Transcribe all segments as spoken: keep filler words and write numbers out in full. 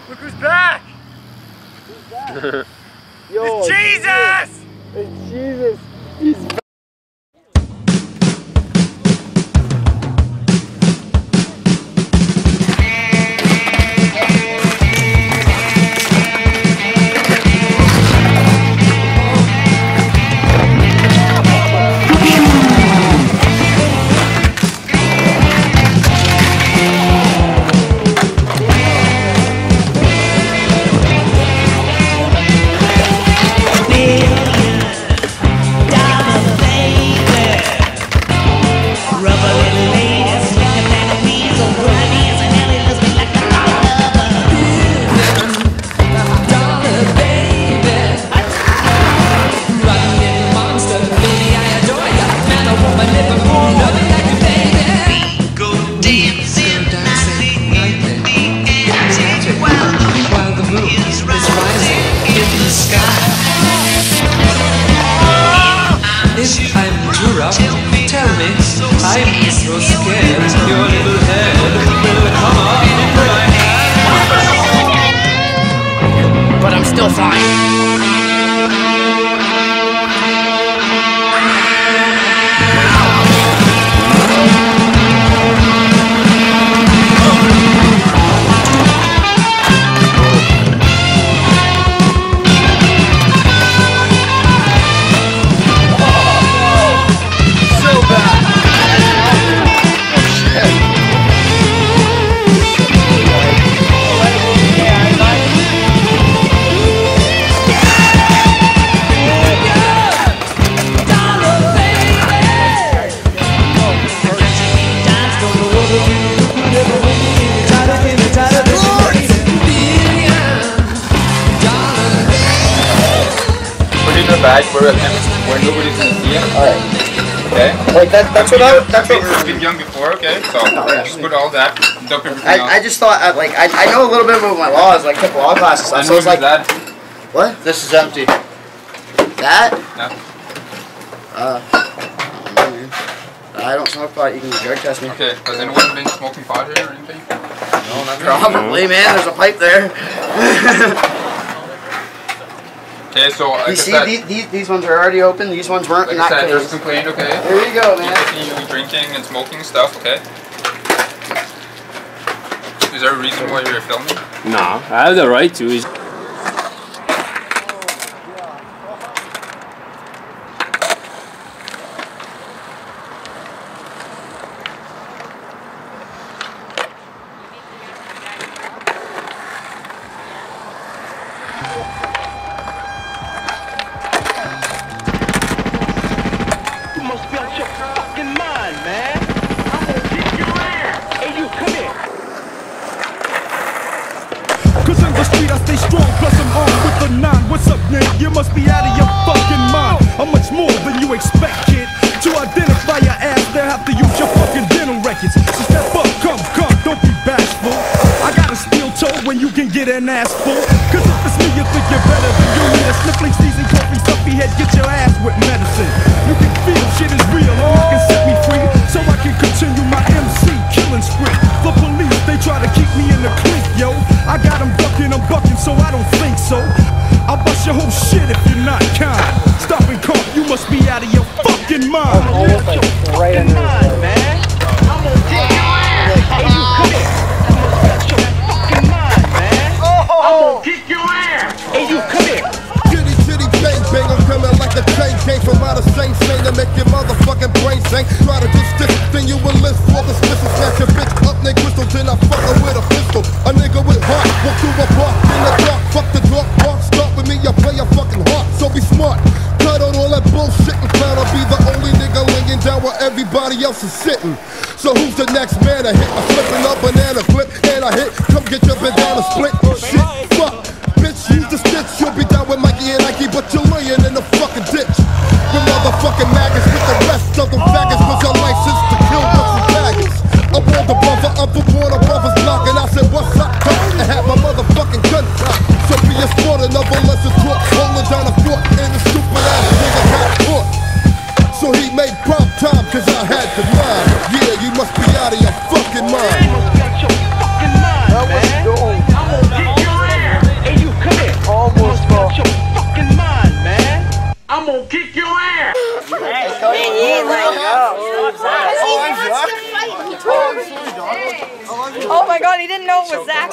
Look who's back! Who's back? Yo, it's Jesus! It's Jesus! He's back! I'm so scared, your little head will come up in my hand. But I'm still fine. Bag for him where nobody's gonna see him. Alright. Okay. Like that that's what I that's what I've been young before, okay? So oh, yeah. just put all that, dump everything I, else. I just thought I, like I, I know a little bit about my laws, like took law classes, so, And so it's like that? what? This is empty. That? No. Uh I don't know, man. I don't smoke pot, you can drug test me. Okay, has anyone been smoking pot here or anything? No, not Probably, man, there's a pipe there. Okay, so like You see, said, these, these these ones are already open. These ones weren't. like Not I said, there's closed. complaint, okay? There you go, man. You continue drinking and smoking stuff, okay? Is there a reason why you're filming? Nah, I have the right to. It's Cause in the street I stay strong, plus I'm armed with the nine. What's up, nigga? You must be out of your fucking mind. I'm much more than you expect, kid. To identify your ass, they'll have to use your fucking dental records. So step up, come, come, don't be bashful. I got a steel toe when you can get an ass full. Cause if it's me, you think you're better than you. Need a sniffling season, coffee, stuffy head, get your ass with medicine. You can feel shit is real, and you can set me free. So I can continue my M C killing spree. The police, they try to keep me in the clique, yo. I got them bucking, I'm bucking, so I don't think so. I'll bust your whole shit if you're not kind. Stop and come, you must be out of your fucking mind. Oh, like right under his man. I'm gonna take your ass. Hey, you come here. You must be out your fucking mind, man. I'm gonna kick your ass. Hey, you come here. Chitty chitty bang bang, I'm coming like a chain gang from out of Saint Saint to make your motherfucking brain sing. Try to do this, then you will live for the special. Snatch your bitch up, nigga crystal, then I fuck her with a pistol. A nigga with heart, walk through a park in the dark. Fuck the dark park, start with me, I play a fucking heart. So be smart, cut out all that bullshit and clown. I'll be the only nigga laying down while everybody else is sitting. So who's the next man to hit? I'm flipping a banana flip and I hit. Come get your bandana split. Shit, fuck, bitch, use the stitch. You'll be down with Mikey and Nike, but you're laying in the fucking ditch. With motherfucking maggots with the rest of them faggots. Cause your license to kill bunch of faggots. I'm on the brother, I'm the border brothers block. And I said, what's up, top? And had my motherfucking gun top. So be a sport, another lesson taught. Rolling down a fork and the stupid ass nigga got caught. So he made prompt time, cause I had the line. Yeah, you must be out of your fucking mind. You must be out your fucking mind, man. I'm gonna kick your was Zach.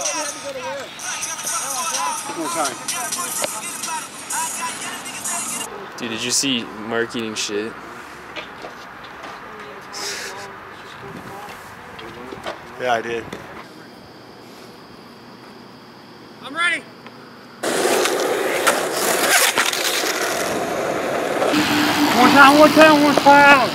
Dude, did you see Mark eating shit? Yeah, I did. I'm ready. One time, one time, one time.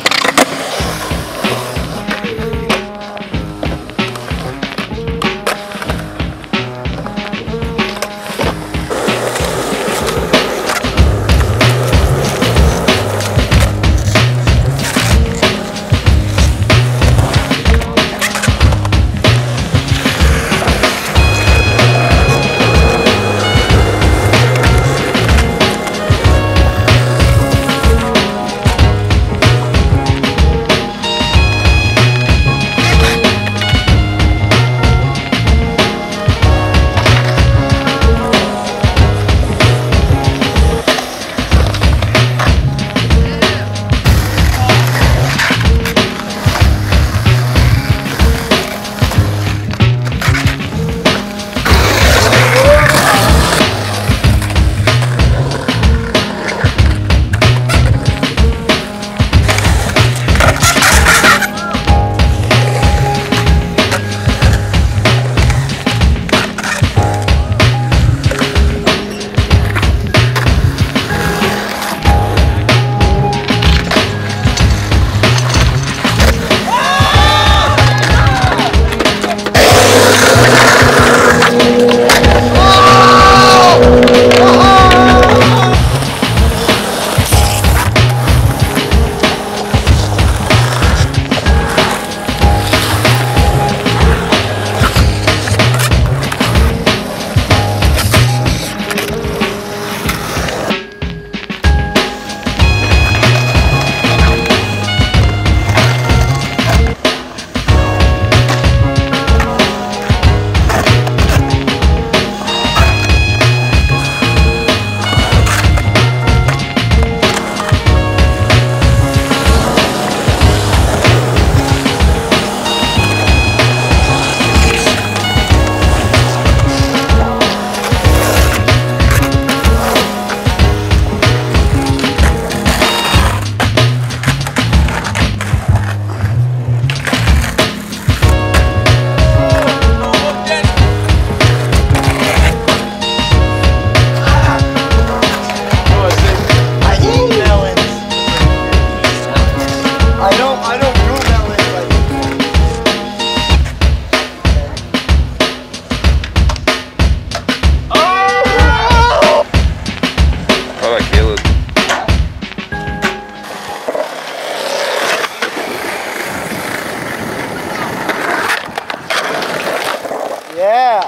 Yeah.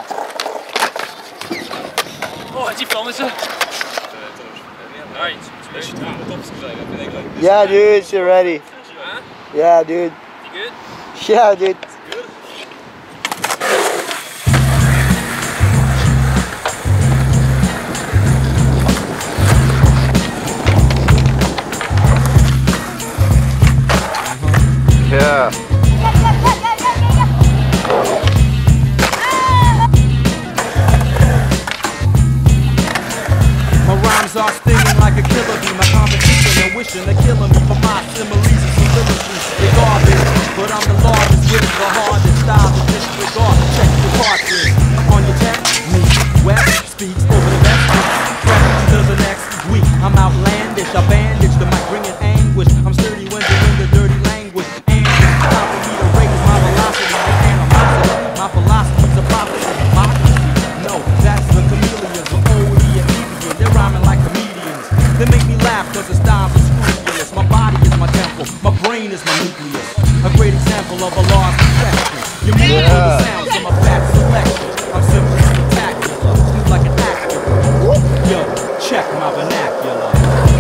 Oh, die Pflaume ist. Nice. Yeah, dude, you're ready. Huh? Yeah, dude. You good? Yeah, dude. Good. Yeah. My rhymes are stinging like a killer bee. My competition and wishing they're killing me for my similes and soliloquies. They're garbage, but I'm the largest with the hardest style to disregard. Check your cartridge on your tech. Me, West speaks over the best. Threat to the next week. I'm outlandish. I bandage the mic, bringing anguish. I'm sturdy when you're in the dirty language. And it's time for me to raise my velocity and animosity. My philosophy's a prophecy. Democracy. No, that's the chameleons. The old and median. They're rhyming like comedians. They make me laugh cause the styles are scrupulous. My body is my temple. My brain is my nucleus. A great example of a lost perfection. You move yeah. to the sounds of my back selection. I'm simply spectacular. Smooth like an actor. Yo, check my vernacular.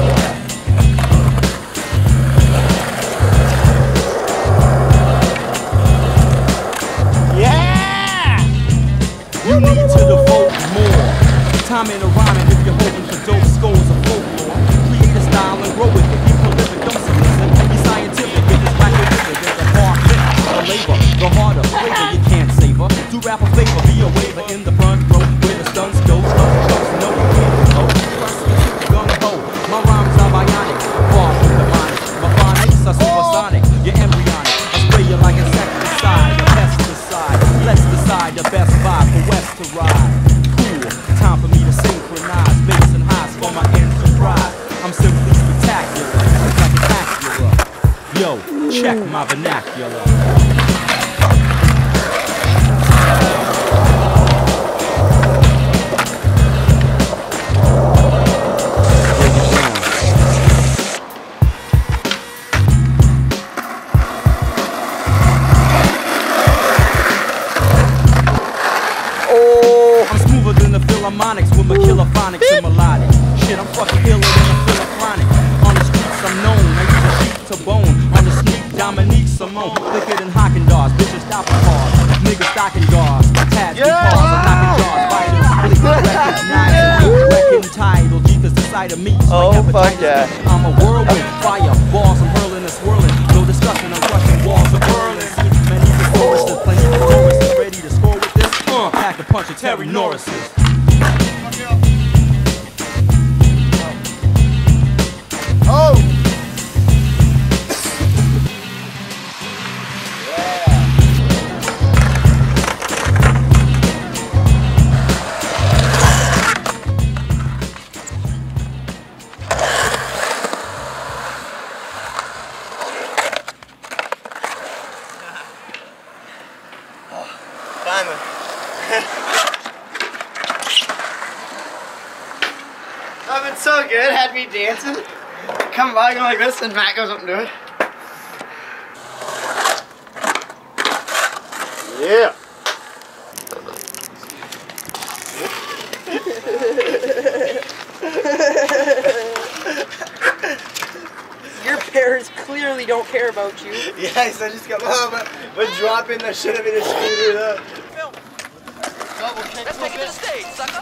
Yeah! You need to devote more time in a rhyming if you're hoping for dope scores of folklore. Create a style and grow it. Be prolific, don't solicit. Be scientific, if it's black or different. There's a hard lick, the labor, the harder flavor. You can't say flavor. Do rap a favor, be a waiver in the front row where the stunts go. Stunts, stunts, no gung ho. My rhymes are bionic, far from demonic. My phonics are supersonic, you're embryonic. I spray you like insecticide, a pesticide. Let's decide the best vibe for West to ride. Cool, time for me to synchronize bass and highs for my enterprise. I'm simply spectacular, it's like an Acura. Yo, check my vernacular. Harmonics with my killer phonics and melodic. Shit, I'm fucking iller than a killer chronic. On the streets I'm known, I use a sheep to bone. On the sneak, Dominique Simone. Thicker than Haagen-Dazs, bitches stopping cars. Niggas stocking guards, tabs, yeah. Cars, I'm knocking jaws. Vitals, really good recognize. Wrecking title, Jesus the sight of me. Oh fuck yeah. I'm a whirlwind, fire, balls, I'm hurling and swirling. No discussion, I'm crushing walls of whirling. Many thesaurus, plenty of choruses. Ready to score with this? Uh, pack a punch of Terry Norris's. Oh! Finally. That been so good, had me dancing. Come by going like this and Matt goes up and do it. Yeah. Your parents clearly don't care about you. Yes, I just got home, but, but dropping the shit of me to scooter up. Double kick. Let's take it to the stage, sucker.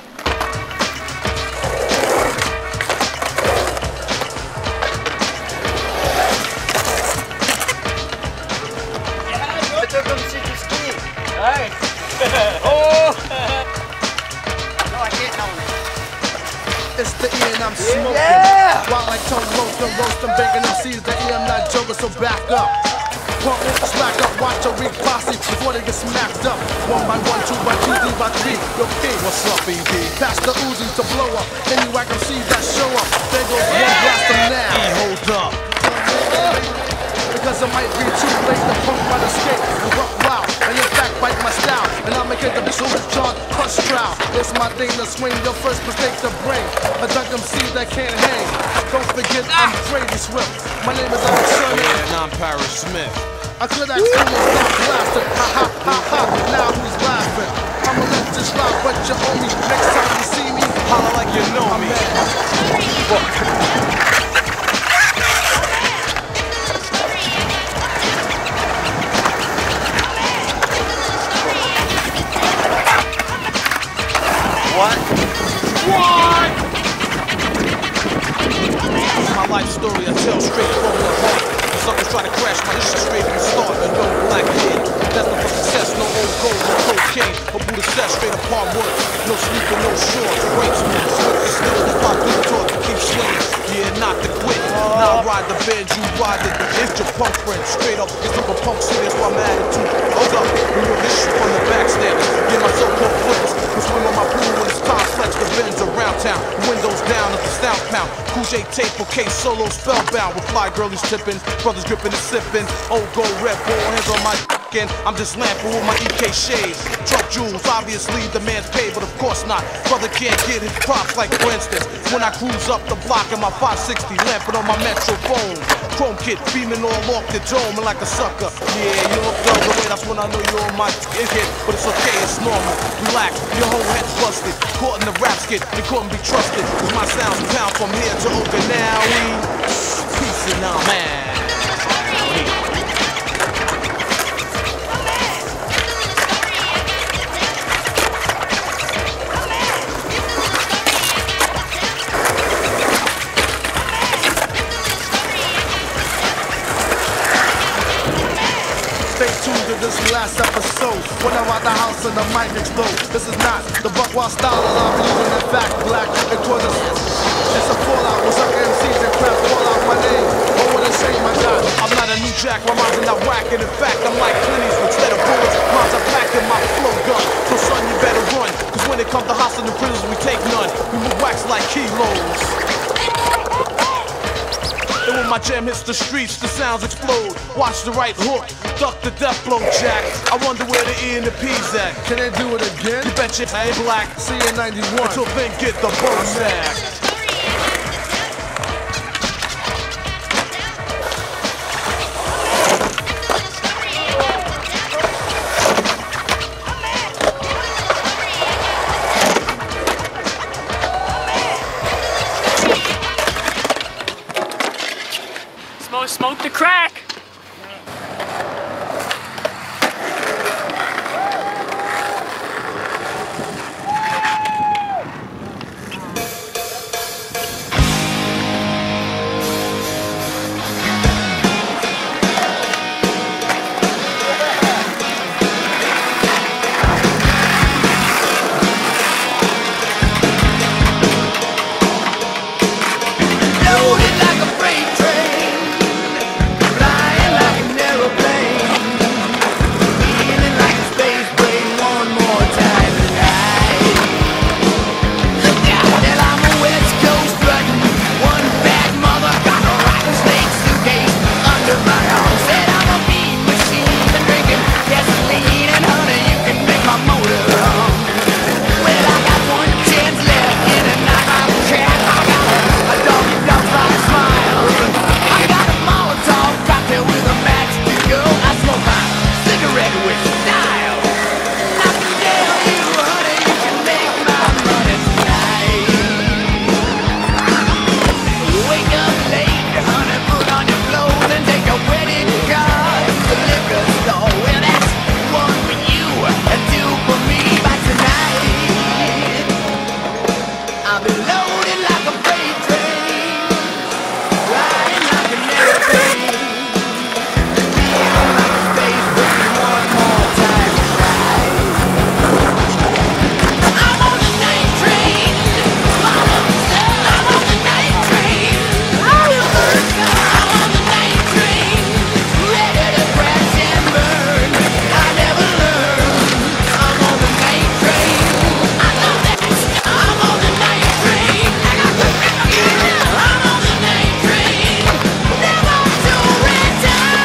Alright. Oh! No, I can't tell him. It's the E and I'm smoking. Yeah! While I told roast them, roast them, bacon them seeds. The E I'm not joking, so back up. Pump it, slack up, watch a weak posse before they get smacked up. One by one, two by two, three by three. Yo, king, what's up, E D? Pass the Uzi to blow up. Any whack M Cs that show up. There goes one, blast them now. E, hold up. Because it might be too late to pump by the skate. You rock wild, and in fact bite my style. And I'll make it the truth chart, crush trial. It's my thing to swing, your first mistake to bring. A dunk M C that can't hang. Don't forget I'm Brady Swift. My name is Alex Sherman. Yeah, and I'm Paris Smith. I could have seen you stop blasting. Ha ha ha ha, now who's laughing? I'ma let this rock, but you owe me. Next time you see me, holla like you know me. What? What? My life story I tell straight from the heart. Suckers try to crash my shit straight from the start. A young black kid, that's the success. No old gold, no cocaine. A Buddha set straight apart work. No sleeping, no shorts. Breaks me, slip the still. The pop through the talk to keep swinging. Yeah, not to quit. Now ride the bend, you ride it. It's your punk friend. Straight up, it's like a punk city. That's why I'm attitude. Hold up, we know this shit from the backstairs. Get my so-called flippers. Swim on my pool when it's time. Flex the bends around town. Windows down at the sound pound. Cool J tape for K solo spellbound. With fly girlies tipping. Brothers gripping and sipping. Old gold red four hands on my d***in. I'm just lamping with my E K shades. Truck jewels, obviously the man's paid, but of course not. Brother can't get his props like for instance. When I cruise up the block in my five sixty, lamping on my Metro phone. Chrome kit beaming all off the dome and like a sucker. Yeah, you look the other way, that's when I know you're on my hit. But it's okay, it's normal. Relax, your whole head's busted. Caught in the rap skit, you couldn't be trusted. Cause my sound's pound from here to Okinawa. Peace and now, man. Stay tuned to this last episode. When I'm out the house explode. This is not the Buckwild style I'm using. In fact, black, it was a, it's a fallout with some M Cs and crap fall out my name. Oh, what a shame, my God. I'm not a new jack, my minds are not whacking. In fact, I'm like Clint's instead of bullets. Minds are packing my flow gun. So son, you better run, cause when it comes to hostile and prisoners, we take none. We move wax like kilos. And when my jam hits the streets, the sounds explode. Watch the right hook, duck the death blow, Jack. I wonder where the E and the P's at. Can they do it again? You bet you I ain't black. C N ninety-one. Until then, get the bonus act. Smoke, smoke the crack! Loaded like a freight train, flying like an aeroplane, feeling like a space plane one more time tonight. Look out, that I'm a West Coast strutting, one bad mother got a rattlesnake suitcase under my arm. Said I'm a mean machine, been drinking gasoline and honey, you can make my motor hum. Well, I got one chance left in a night cat. I got a doggy dog like smile. I got a Molotov cocktail with a match to go. I smoke my cigarette with style. I can tell you, honey, you can make my money tonight. Wake up late, honey, put on your clothes and take a wedding card to the liquor store. Well, that's one for you and two for me by tonight. I'll be loaded like a freight train, flying like an airplane, feeling like a space plane one more time tonight. I'm on the night train, I'm on the night train, I'm on the night train, ready to crash and burn. I never learn. I'm on the night train, I love that. I'm on the night train, I got the I'm on the night train, never to return.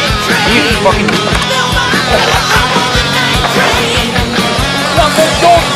fucking.